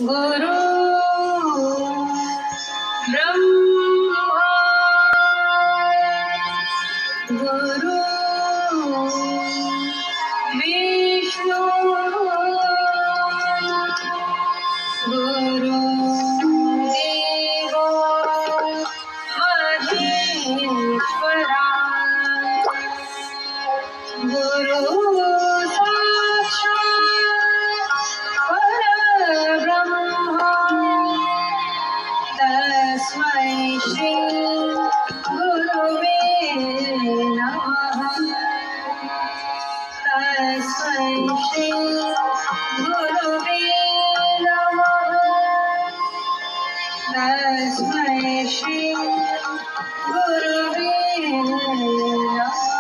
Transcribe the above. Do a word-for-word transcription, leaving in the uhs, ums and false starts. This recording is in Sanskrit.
गुरु ब्रह्मा गुरु विष्णु गुरु देवो महेश्वरा गुरु तस्मै श्री गुरुवे नमः। तस्मै श्री गुरुवे नमः। तस्मै श्री गुरुवे नमः।